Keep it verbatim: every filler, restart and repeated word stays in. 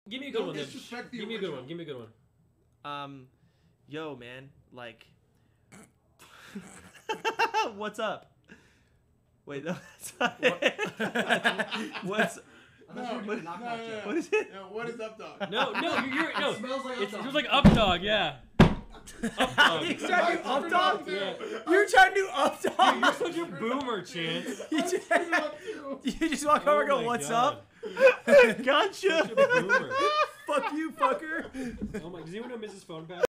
Give me a good Don't one. Then. disrespect the Give me a good original. one. Give me a good one. Um, yo, man, like, what's up? Wait, no, that's not it. What's No, what, no, no, no. what is it? No, what is up, dog? No, no, you're, you're no. It smells like It's, Up it Dog. was like up dog, yeah. Up dog. You trying to do up dog? Yeah. You're trying to do up Dude, dog? you're such a boomer, Chance. You just, you just walk over and Oh go, my what's God. up? Gotcha. Such a boomer. Fuck you, fucker. Oh my! Does anyone know Missus Phone Pass?